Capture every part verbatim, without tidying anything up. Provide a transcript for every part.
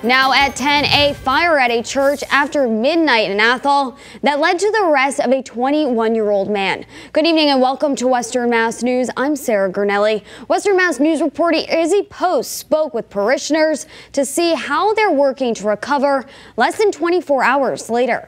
Now at ten, a fire at a church after midnight in Athol that led to the arrest of a twenty-one-year-old man. Good evening and welcome to Western Mass News. I'm Sarah Gurnelli. Western Mass News reporter Izzy Post spoke with parishioners to see how they're working to recover less than twenty-four hours later.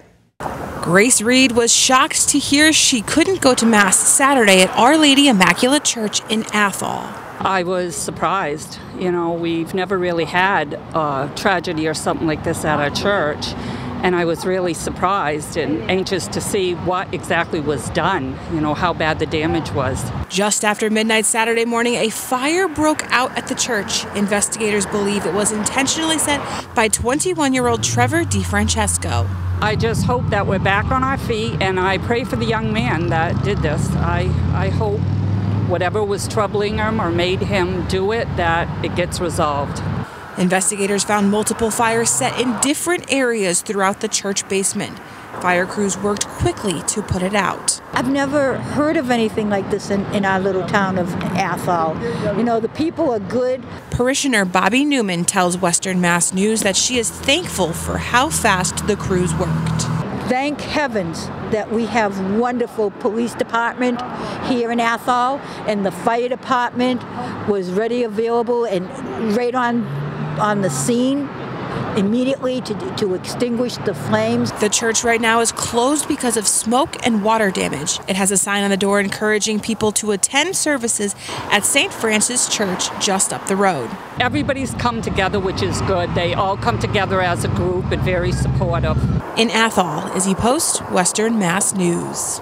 Grace Reed was shocked to hear she couldn't go to Mass Saturday at Our Lady Immaculate Church in Athol. I was surprised. You know, we've never really had a tragedy or something like this at our church, and I was really surprised and anxious to see what exactly was done, you know, how bad the damage was. Just after midnight Saturday morning, a fire broke out at the church. Investigators believe it was intentionally set by twenty-one-year-old Trevor DeFrancesco. I just hope that we're back on our feet, and I pray for the young man that did this. I, I hope whatever was troubling him or made him do it, that it gets resolved. Investigators found multiple fires set in different areas throughout the church basement. Fire crews worked quickly to put it out. I've never heard of anything like this in, in our little town of Athol. You know, the people are good. Parishioner Bobby Newman tells Western Mass News that she is thankful for how fast the crews worked. Thank heavens that we have wonderful police department here in Athol, and the fire department was ready, available, and right on on the scene immediately to, to extinguish the flames. The church right now is closed because of smoke and water damage. It has a sign on the door encouraging people to attend services at Saint Francis Church just up the road. Everybody's come together, which is good. They all come together as a group and very supportive. In Athol, Izzy Post, Western Mass News.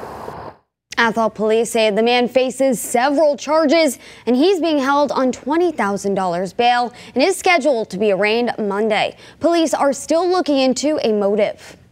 Athol police say the man faces several charges and he's being held on twenty thousand dollars bail and is scheduled to be arraigned Monday. Police are still looking into a motive.